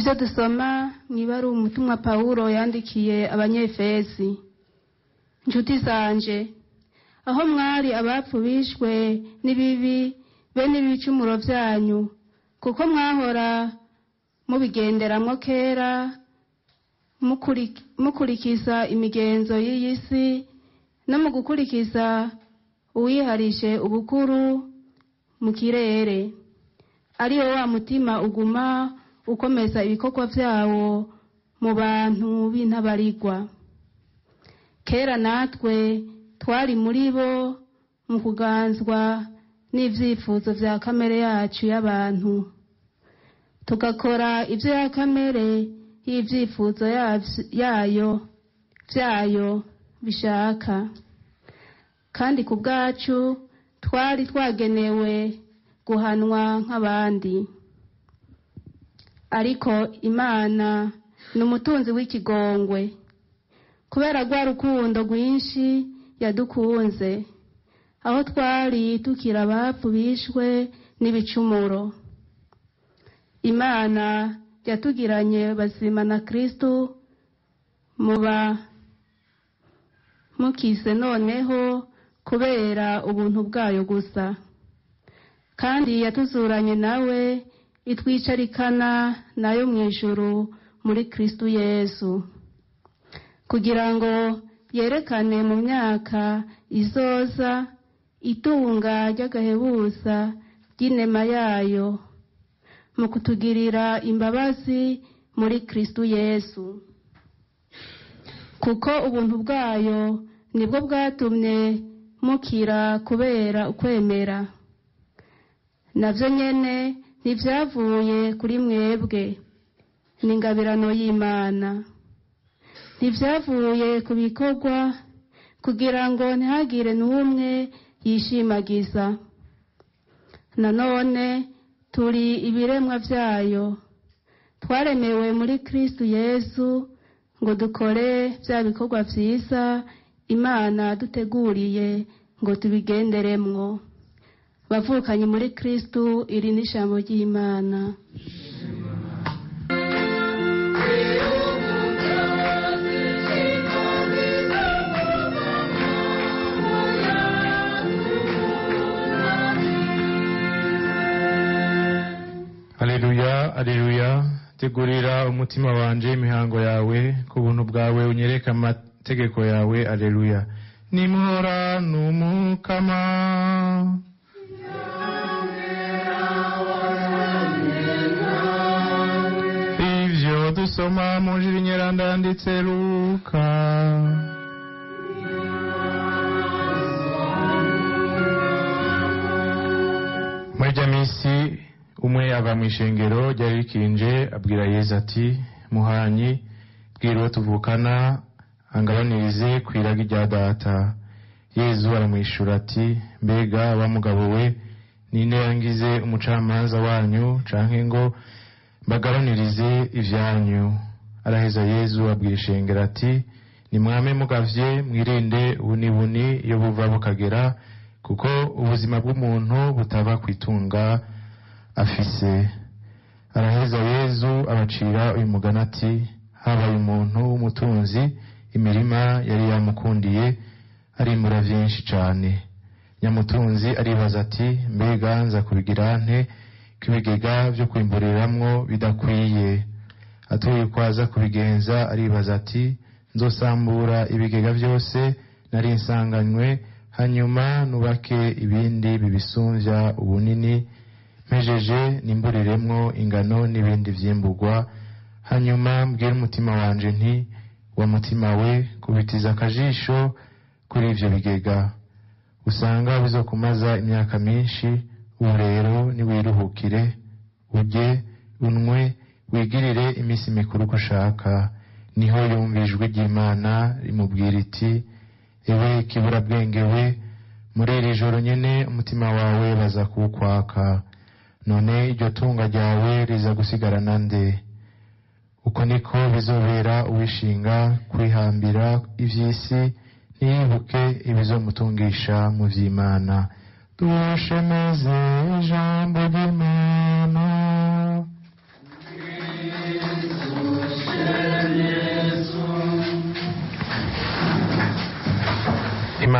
ibyo dusoma mu ibaruwa umutumwa Pawulo yandikiye abanyefezi. Nshuti zanje, aho mwari abapfu bishwe n'ibibi bene ibicumuro byanyu, kuko mwahora mubigenderamo kera mukurikiza imigenzo y'iyi si no mu gukurikiza uwiharije ubukuru mu kirere, ariyo wa mutima uguma ukomeza ibikorwa byawo mu bantu b'intabarigwa. Kera natwe twari muri bo mu kuganzwa n'ivyifuzo vya kamere yacu y'abantu, tugakora ibyo ya kamere y'ivyifuzo vyayo bishaka. Kandi ku bwacu twari twagenewe guhanwa nk'abandi. Ariko Imana ni umutunzi w'ikigongwe, kubera rwa rukundo rwinshi yadukunze, aho twari tukira abapfu bishwe n'ibicumuro, Imana yatugiranye bazima na Kristo, muba mukize noneho kubera ubuntu bwayo gusa. Kandi yatuzuranye nawe itwicarikana nayo mu ijuru muri Kristo Yesu, kugira ngo yerekane mu myaka izoza itunga ry'agahebuza ry'inema yayo mu kutugirira imbabazi muri Kristo Yesu. Kuko ubuntu bwayo nibwo bwatumye mukira kubera ukwemera. Navyo nyene ntivyavuye kuri mwebwe, ni ingabirano y'Imana. Ntivyavuye ku bikorwa kugira ngo ntihagire n'umwe yishimagiza. Nanone turi ibiremwa vyayo, twaremewe muri Kristo Yesu ngo dukore vya bikorwa vyiza Imana duteguriye ngo tubigenderemwo. Bavukanye muri Kristo, iri ni ijambo ry'Imana. Aleluya, aleluya. Tegurira umutima wanje imihango yawe, ku buntu bwawe unyereka amategeko yawe. Aleluya. Nimhora n'umukama, ivyo dusoma mu Injili nyeranda yanditse Luka. Muri rya misi umwe ava mu ishengero ryari rikinje, abwira Yesu ati, muhanyi, bwira uwo tuvukana angabanirize kw'iragi rya data. Yesu aramwishura ati, mbega wa mugabo we, ninde yangize umucamanza wanyu canke ngo mbagabanirize ivyanyu? Araheza Yesu abwira ishengero ati, nimwame mugavye, mwirinde ubunibuni iyo buva bukagera, kuko ubuzima bw'umuntu butava kwitunga afise. Araheza Yesu abacira uyu mugani ati, habaye umuntu w'umutunzi, imirima yari yamukundiye arimbura vyinshi cane. Nyamutunzi aribaza ati, mbega nza kubigira nte ko ibigega vyo kwimburiramwo bidakwiye? Atuye kwaza kubigenza aribaza ati, nzosambura ibigega vyose nari nsanganywe, hanyuma nubake ibindi bibisumvya ubunini, mpejeje nimburiremwo ingano n'ibindi vyimburwa. Hanyuma mbwira umutima wanje nti, wa mutima we, kubitiza akajisho kuri ivyo bigega, usanga bizokumaza imyaka myinshi. Ubu rero niwiruhukire, urye unwe, wigirire imisi mikuru uko ushaka. Niho yumva ijwi ry'Imana rimubwira iti, ewe kiburabwenge we, muri iri joro nyene umutima wawe baza kuwukwaka, none iryo tunga ryawe riza gusigarana nde? Uko niko bizobera uwishinga kwihambira ivy'isi, ntiyibuke ibizomutungisha mu vy'Imana. Dushemeze ijambo ry'Imana.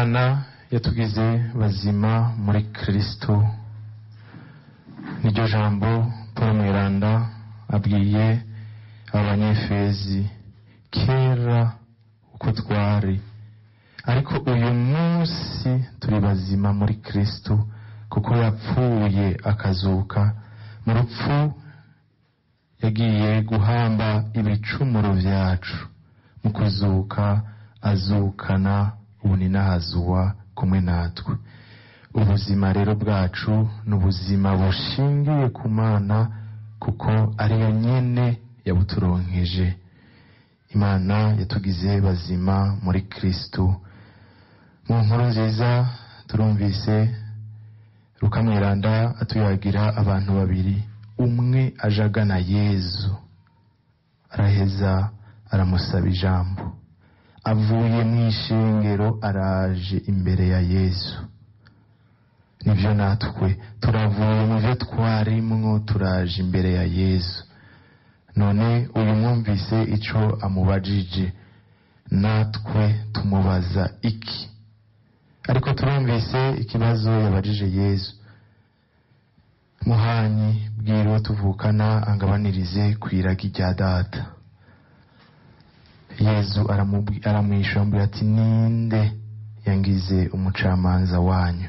imana yatugize bazima muri Kristo. Niryo jambo Paul Mweranda abwiye abanyefezi kera uko twari, ariko uyu munsi turi bazima muri Kristo, kuko yapfuye akazuka. Mu rupfu yagiye guhamba ibicumuro vyacu, mu kuzuka azukana ubuninahazuwa kumwe natwe. Ubuzima rero bwacu ni ubuzima bushingiye ku Mana, kuko ariyo nyene yabuturonkeje. Imana yatugize bazima muri Kristo. Mu nkuru nziza turumvise Luka Mweranda atuyagira abantu babiri, umwe ajagana Yezu, araheza aramusaba ijambo. Avuye mu ishengero araje imbere ya Yezu. Nivyo natwe turavuye mu byo twarimwo, turaje imbere ya Yezu. None uyu mwumvise ico amubajije, natwe tumubaza iki? Ariko turumvise ikibazo yabajije Yezu: Muhanyi, bwira uwo tuvukana angabanirize kw'iragi rya data. Yezu aramwishura ati, ninde yangize umucamanza wanyu?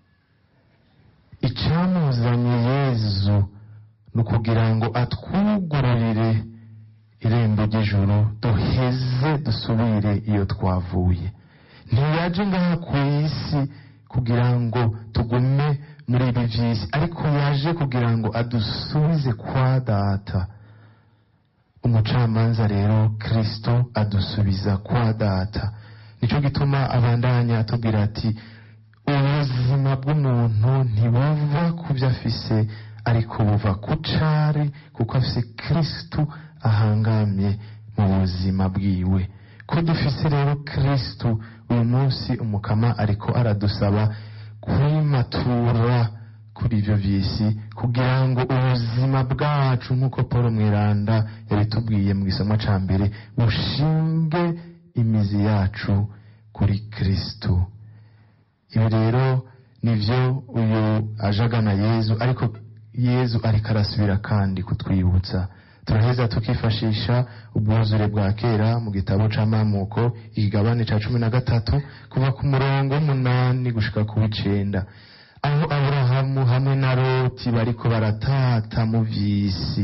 Icamuzanye Yezu ni ukugira ngo atwugururire irembo ry'ijuru, duheze dusubire iyo twavuye. Ntiyaje ngaha ku isi kugira ngo tugume muri ibi vy'isi, ariko yaje kugira ngo adusubize kwa data. Umucamanza rero Kristo adusubiza kwa data. Nico gituma abandanya atubwira ati, ubuzima bw'umuntu ntibuva ku vyo afise, ariko buva ku cari, kuko afise Kristo ahangamye mu buzima bwiwe. Ko dufise rero Kristo, uyu munsi umukama ariko aradusaba kwimatura kuri ivyo vy'isi, kugira ngo ubuzima bwacu, nk'uko Paul Mweranda yabitubwiye mu gisomo ca mbere, bushinge imizi yacu kuri Kristo. Ibi rero nivyo uyu ajagana Yezu, ariko Yezu ariko arasubira kandi kutwibutsa. Turaheza tukifashisha ubwuzure bwa kera mu gitabo c'Amamuko, ikigabane ca 13 kuva ku murongo 8 gushika ku 9, aho Aburahamu hamwe na Loti bariko baratata mu vy'isi.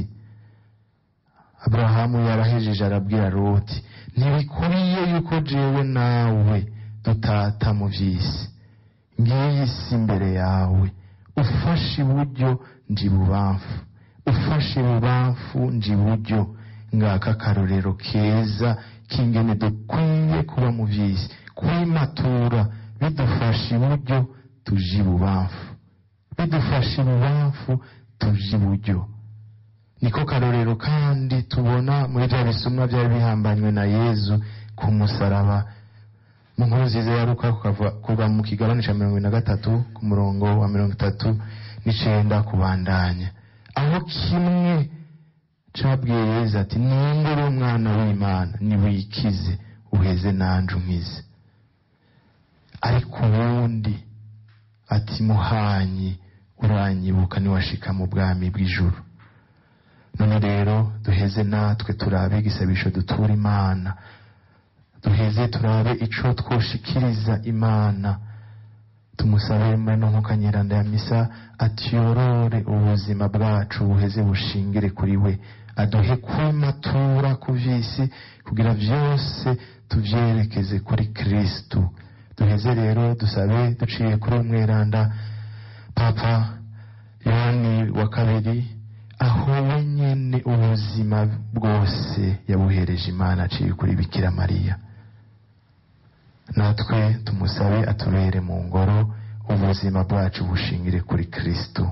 Aburahamu yarahejeje arabwira Loti, ntibikwiye yuko jewe nawe dutata mu vy'isi. Ngiyi isi imbere yawe, ufashe iburyo nji ibubamfu, ufashe ibubamfu nji iburyo. Ngaka akarorero keza k'ingene dukwiye kuba mu vy'isi, kwimatura bidufashe iburyo tuje ibubamfu, bidufashe ibubamfu tuje iburyo. Niko karorero kandi tubona muri bya bisumwa byari bihambanywe na Yezu ku musaraba. Mu nkuru nziza ya Luka kuva mu kigabane ca 23 ku murongo wa 39 kubandanya, aho kimwe cabwiye Yezu ati, nimba uri umwana w'Imana niwikize uheze nanje unkize. Ariko ubundi ati, muhanyi uranyibuka niwashika mu bwami bw'ijuru. None rero duheze natwe turabe igisabisho dutura Imana, duheze turabe ico twoshikiriza Imana. Tumusabe mwene nk'ukanyeranda ya misa atiyorore ubuzima bwacu buheze bushingire kuri we, aduhe kwimatura ku vy'isi kugira vyose tuvyerekeze kuri Kristo. Duheze rero dusabe duciye kuri Mweranda Papa Yohani wa kabiri, aho wenyene ubuzima bwose yabuhereje Imana aciye kuri Bikira Mariya. Natwe tumusabe atubere mu ngoro ubuzima bwacu bushingire kuri Kristo.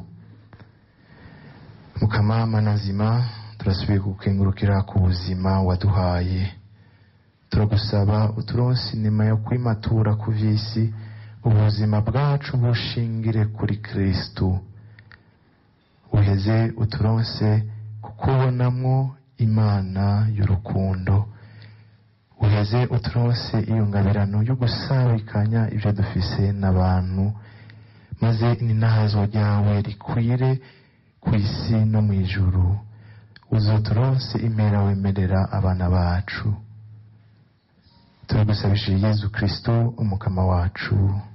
Mukama manazima, turasubiye kukengurukira ku buzima waduhaye. Turagusaba uturonse inema yo kwimatura ku vy'isi, ubuzima bwacu bushingire kuri Kristo. Uheze uturonse kukubonamwo Imana y'urukundo. uheze uturose iyo ngabirano yo gusabikanya ibyo dufise n'abantu, maze n'inahazo ryawe rikwire ku isi no mu ijuru. Uzoturose impera wemerera abana bacu. Turagusabishije Yezu Kristo umukama wacu.